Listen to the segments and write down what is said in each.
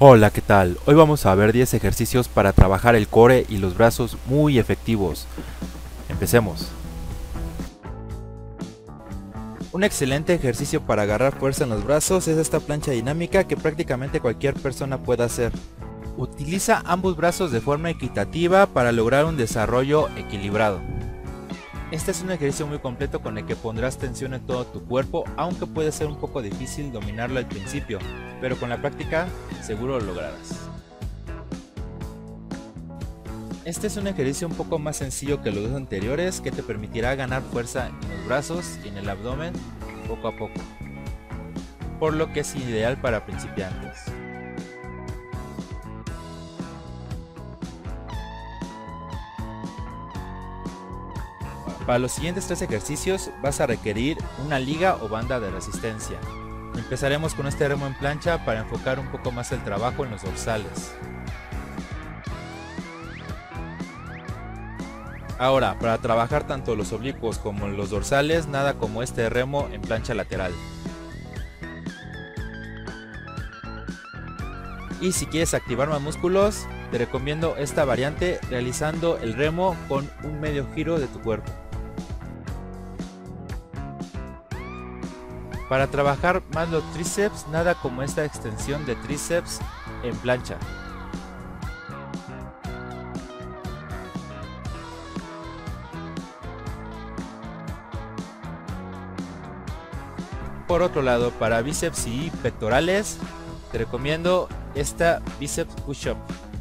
Hola, ¿qué tal? Hoy vamos a ver 10 ejercicios para trabajar el core y los brazos muy efectivos. Empecemos. Un excelente ejercicio para agarrar fuerza en los brazos es esta plancha dinámica que prácticamente cualquier persona puede hacer. Utiliza ambos brazos de forma equitativa para lograr un desarrollo equilibrado. Este es un ejercicio muy completo con el que pondrás tensión en todo tu cuerpo, aunque puede ser un poco difícil dominarlo al principio, pero con la práctica seguro lo lograrás. Este es un ejercicio un poco más sencillo que los dos anteriores que te permitirá ganar fuerza en los brazos y en el abdomen poco a poco, por lo que es ideal para principiantes. Para los siguientes 3 ejercicios vas a requerir una liga o banda de resistencia. Empezaremos con este remo en plancha para enfocar un poco más el trabajo en los dorsales. Ahora, para trabajar tanto los oblicuos como los dorsales, nada como este remo en plancha lateral. Y si quieres activar más músculos, te recomiendo esta variante realizando el remo con un medio giro de tu cuerpo. Para trabajar más los tríceps, nada como esta extensión de tríceps en plancha. Por otro lado, para bíceps y pectorales, te recomiendo esta bíceps push-up.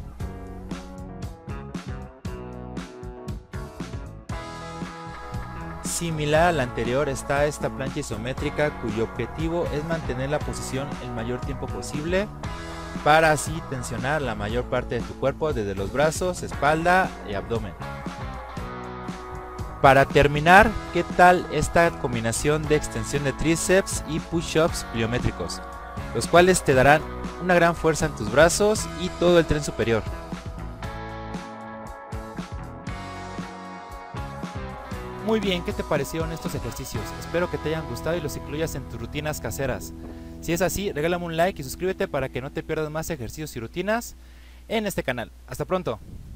Similar a la anterior está esta plancha isométrica cuyo objetivo es mantener la posición el mayor tiempo posible para así tensionar la mayor parte de tu cuerpo desde los brazos, espalda y abdomen. Para terminar, ¿qué tal esta combinación de extensión de tríceps y push-ups pliométricos? Los cuales te darán una gran fuerza en tus brazos y todo el tren superior. Muy bien, ¿qué te parecieron estos ejercicios? Espero que te hayan gustado y los incluyas en tus rutinas caseras. Si es así, regálame un like y suscríbete para que no te pierdas más ejercicios y rutinas en este canal. Hasta pronto.